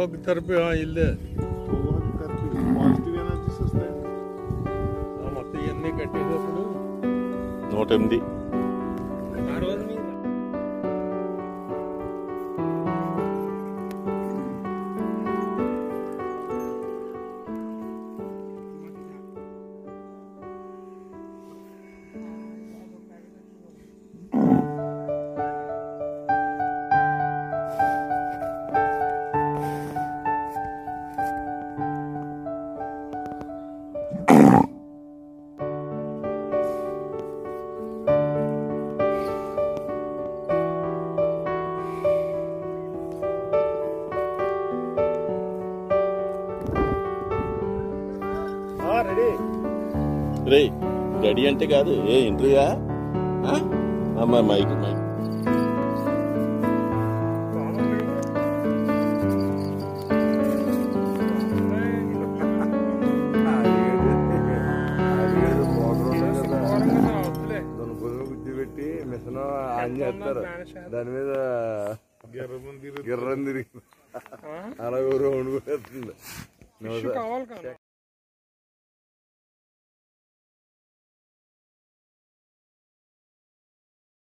Hug therapy ఇల్లే positive energies వస్తాయి. మొత్తం ఇవన్నీ కట్టేటప్పుడు 108 ఆ రోజు రెడీ అంటే కాదు ఏ ఇంటర్వ్యూయా అమ్మా మైక్ మైక్ కూర్చోబెట్టి మిషన్ ఆన్ చేస్తారు, దాని మీద గిర్రం తిరిగి అలా రౌండ్ కూడా